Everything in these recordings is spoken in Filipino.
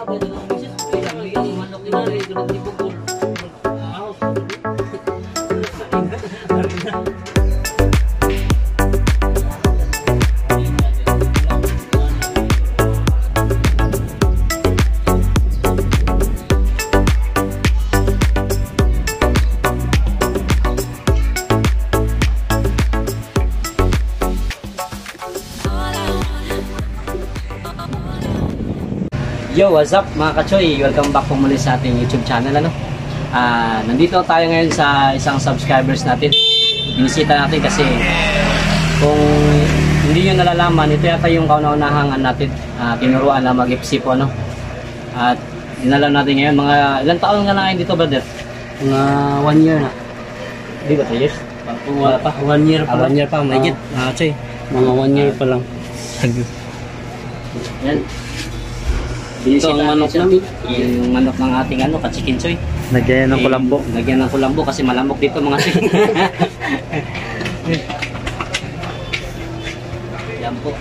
Yo, what's up mga kachoy? Welcome back po muli sa ating YouTube channel. Nandito tayo ngayon sa isang subscribers natin. Binisita natin kasi kung hindi nyo nalalaman, ito yata yung kauna-unahang natin tinuruan na mag-FC po. At dinala natin ngayon. Mga ilang taon nga na ngayon dito, brother? Mga 1 year na. Hindi ba 2 years? Wala pa, 1 year pa. 1 year pa, mahigit. Choy. Mga 1 year pa lang. Yan. Ito ang manok namin. Yung manok ng ating kachikin choy. Lagyan ng kulambo. Lagyan ng kulambo kasi malamok dito mga choy. Yan po.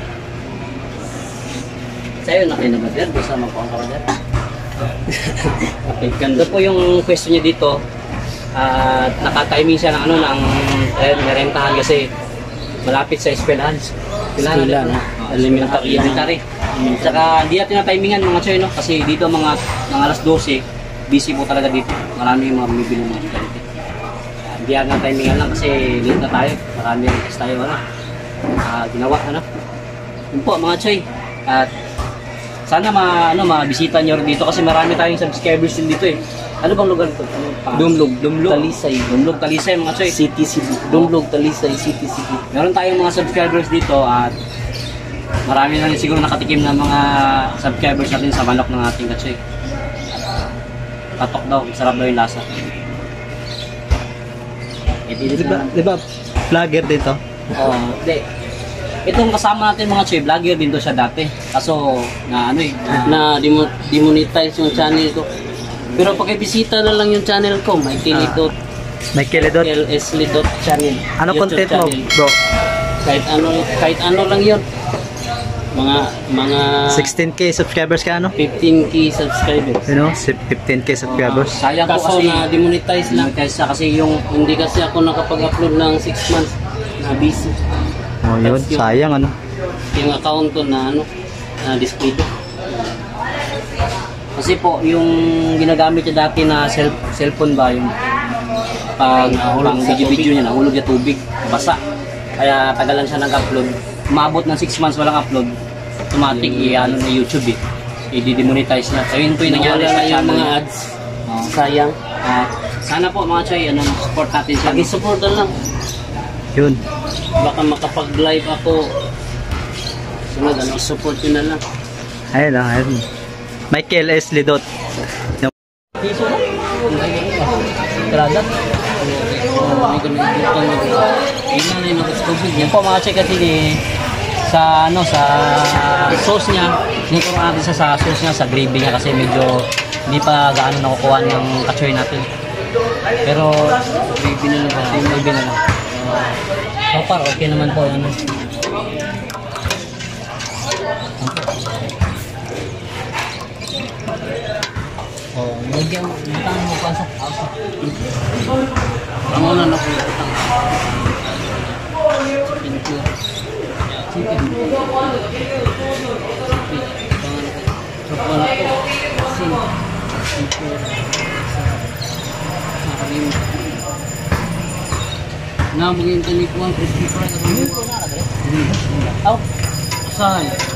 Sa'yo na kayo na brother? Gusto naman po ang brother? Okay, ganda po yung question niya dito. Nakatiming siya ng ng merentahan kasi malapit sa eskwelahan. Elementary. Saka hindi natin na-timingan mga choy, kasi dito mga alas 12 busy po talaga dito. Marami yung mga bumibili mga estudyante. Hindi natin na-timingan lang kasi late na tayo. Marami yung test tayo ginawa. Yun po mga choy. At sana mabisita nyo rin dito kasi marami tayong subscribers din dito . Ano bang lugar ito? Dumlog, Talisay mga choy. City Cebu. Dumlog, Talisay, City Cebu. Meron tayong mga subscribers dito at marami na rin siguro nakatikim ng mga subscribers natin sa manok ng ating kachoy. Patok daw, sarap daw yung lasa. Diba vlogger dito? Oo, hindi. Itong kasama natin mga choy, vlogger din to siya dati. Kaso na demonetize yung channel ko. Pero pakibisita na lang yung channel ko, Michael S. Lidot channel. Ano YouTube content mo, bro? Kahit ano lang yun. Mga 16k subscribers ka, 15k subscribers. 15k subscribers. Sayang po Kaso kasi na-demonetize lang. Kasi yung Hindi kasi ako nakapag-upload ng 6 months na busy. Oh, yun. Sayang, Yung account ko na display ko. Kasi po, yung ginagamit niya dati na cellphone ba, yung pang video niya, nahulog niya tubig, basa. Kaya tagalan siya nag-upload. Umabot ng 6 months walang upload, automatic na YouTube i-demonetize na. So yun po yung nangyari sa channel mga ads. Sayang. Sana po mga choy, support natin siya. Pag-support na lang. Yun. Baka makapag-live ako. Sunod, support nyo na lang. Ayun. Michael S. Lidot. Piso na? Gradas? Yan po mga choy kasi sa sauce niya, sinuturuan natin sa sauce niya, sa gravy niya kasi medyo hindi pa gaano nakukuha ng kachoy natin. Pero gravy na lang. So far okay naman po yan. Lagyan mo pa sa alsa. Ang una na po. Chicken. Nabugin ka ni Kuang crispy fry. Oh, saan?